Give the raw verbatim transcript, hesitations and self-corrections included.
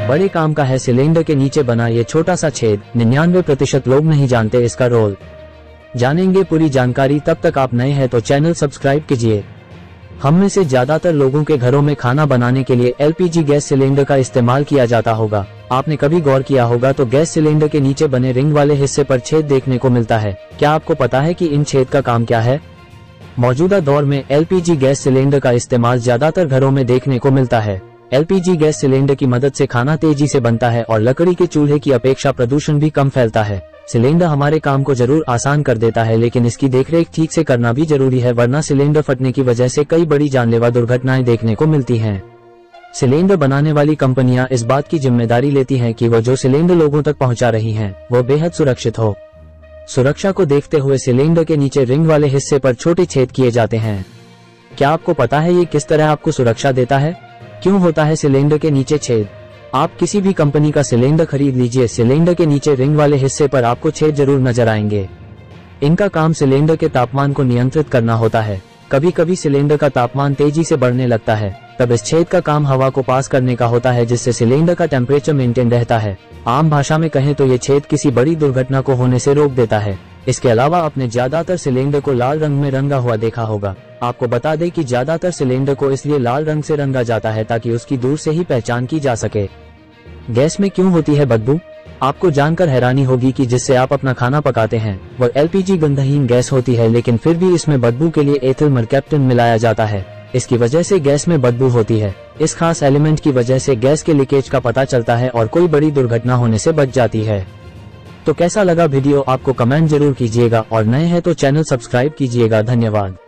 बड़े काम का है सिलेंडर के नीचे बना ये छोटा सा छेद। निन्यानवे प्रतिशत लोग नहीं जानते इसका रोल। जानेंगे पूरी जानकारी, तब तक आप नए हैं तो चैनल सब्सक्राइब कीजिए। हम में से ज्यादातर लोगों के घरों में खाना बनाने के लिए एलपीजी गैस सिलेंडर का इस्तेमाल किया जाता होगा। आपने कभी गौर किया होगा तो गैस सिलेंडर के नीचे बने रिंग वाले हिस्से पर छेद देखने को मिलता है। क्या आपको पता है कि इन छेद का काम क्या है? मौजूदा दौर में एलपीजी गैस सिलेंडर का इस्तेमाल ज्यादातर घरों में देखने को मिलता है। एलपीजी गैस सिलेंडर की मदद से खाना तेजी से बनता है और लकड़ी के चूल्हे की अपेक्षा प्रदूषण भी कम फैलता है। सिलेंडर हमारे काम को जरूर आसान कर देता है, लेकिन इसकी देखरेख ठीक से करना भी जरूरी है, वरना सिलेंडर फटने की वजह से कई बड़ी जानलेवा दुर्घटनाएं देखने को मिलती हैं। सिलेंडर बनाने वाली कंपनियां इस बात की जिम्मेदारी लेती हैं कि वो जो सिलेंडर लोगों तक पहुंचा रही हैं, वो बेहद सुरक्षित हो। सुरक्षा को देखते हुए सिलेंडर के नीचे रिंग वाले हिस्से पर छोटे छेद किए जाते हैं। क्या आपको पता है ये किस तरह आपको सुरक्षा देता है? क्यों होता है सिलेंडर के नीचे छेद? आप किसी भी कंपनी का सिलेंडर खरीद लीजिए, सिलेंडर के नीचे रिंग वाले हिस्से पर आपको छेद जरूर नजर आएंगे। इनका काम सिलेंडर के तापमान को नियंत्रित करना होता है। कभी कभी सिलेंडर का तापमान तेजी से बढ़ने लगता है, तब इस छेद का काम हवा को पास करने का होता है, जिससे सिलेंडर का टेम्परेचर मेंटेन रहता है। आम भाषा में कहें तो ये छेद किसी बड़ी दुर्घटना को होने से रोक देता है। इसके अलावा आपने ज्यादातर सिलेंडर को लाल रंग में रंगा हुआ देखा होगा। आपको बता दें कि ज्यादातर सिलेंडर को इसलिए लाल रंग से रंगा जाता है ताकि उसकी दूर से ही पहचान की जा सके। गैस में क्यों होती है बदबू? आपको जानकर हैरानी होगी कि जिससे आप अपना खाना पकाते हैं वह एलपीजी गंधहीन गैस होती है, लेकिन फिर भी इसमें बदबू के लिए एथिल मरकैप्टन मिलाया जाता है। इसकी वजह से गैस में बदबू होती है। इस खास एलिमेंट की वजह से गैस के लीकेज का पता चलता है और कोई बड़ी दुर्घटना होने से बच जाती है। तो कैसा लगा वीडियो? आपको कमेंट जरूर कीजिएगा और नए हैं तो चैनल सब्सक्राइब कीजिएगा। धन्यवाद।